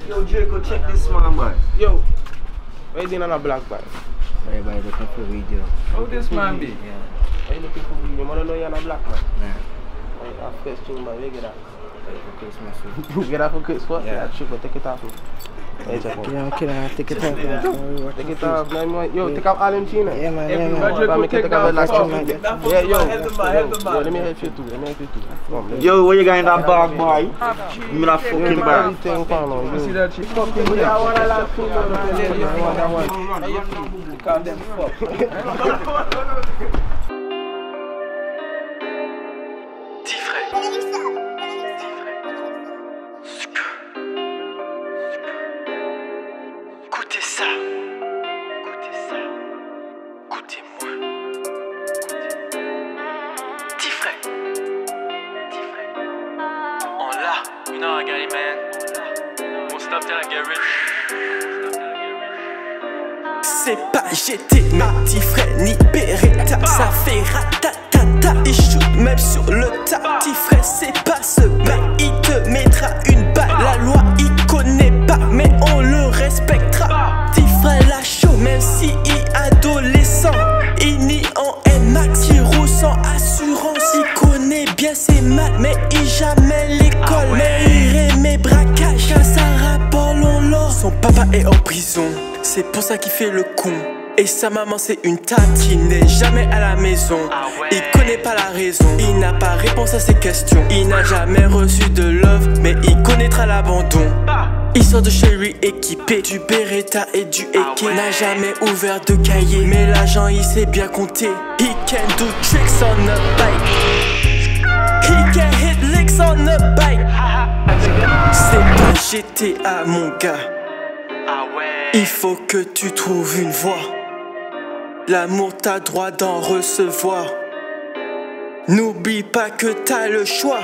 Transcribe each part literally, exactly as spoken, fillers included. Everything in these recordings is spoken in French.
Yo, Draco, check this man, boy. Yo, why you doing on a black boy? Bye bye, looking for video. How this man be? Yeah. Why you looking for video? I don't know you're on a black man. Nah. Right, our first tune, boy, where you get that? For Christmas. You get that for Christmas? Yeah. Yeah, true, but take it off. Hey, check Can it. I, can I take it off? Take it off, man. Yo, take off all them china. Yeah, man, yeah, Everybody man. Draco, Make it take take that off the last fuck. one. That fuck, Yeah, yo. man, help the man, help the Yo, man. let me help you too. Let me help you too. Come, let me- Yo, where you going in that bag, boy? Give me that fucking Everybody bag. think, come on, You see you. that shit? Fucking yeah, I want a lot of food. I want that one. Hey, you calm them fuck. Écoutez ça, écoutez ça, écoutez-moi. Petit frère, petit frère. On l'a, you know I got it, man. Won't stop till I get rich. C'est pas G T, mais petit frère, ni Beretta. Ça fait ratatata, il shoot même sur le tas. Petit frère, c'est pas ce mec, il te mettra une balle. La loi, il connaît pas, mais on le respectera. Petit frère, la chaud, même si il est adolescent. Il nie en N Max, il roule sans assurance. Il connaît bien ses maths, mais il jamais l'école. Mais il aimait braquage, car ça rapporte l'or. Son papa est en prison, c'est pour ça qu'il fait le con. Et sa maman c'est une tante qui n'est jamais à la maison. Il connaît pas la raison, il n'a pas réponse à ses questions. Il n'a jamais reçu de love, mais il connaîtra l'abandon. Il sort de chez lui équipé du Beretta et du A K. N'a jamais ouvert de cahier, mais l'agent il sait bien compter. He can do tricks on a bike. He can hit licks on a bike. C'est pas G T A mon gars. Il faut que tu trouves une voie. L'amour t'as droit d'en recevoir. N'oublie pas que t'as le choix.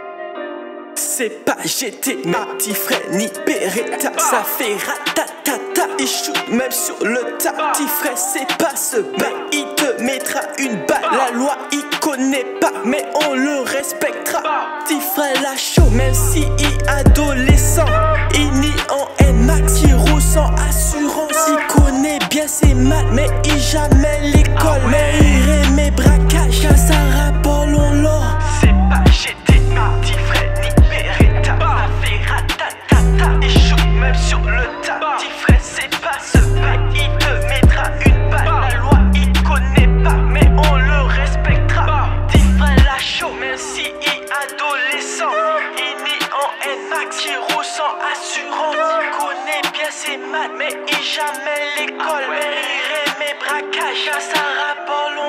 C'est pas G T, ma petit frère, ni Beretta. Ça fait ratatata, il shoot même sur le tas. Petit frère, c'est pas ce mec, il te mettra une balle. La loi, il connaît pas, mais on le respectera. Petit frère, la chaud, même si il est adolescent. Il nie en N Max, il roule sans assurance. Il connaît bien ses maths, mais il jamais l'école. Mais il aimait braquage, car ça rapporte l'or. C'est pas G T, ma petit frère, ni Beretta. Ça fait ratatata, il shoot même sur le tas. Petit frère, c'est pas ce mec, il te mettra une balle. La loi, il connaît pas, mais on le respectera. Petit frère, la chaud, même si il est adolescent. Il nie en N Max, il roule sans assurance. Il connaît bien ses maths, mais il jamais l'école. Mais il aimait braquage, car ça rapporte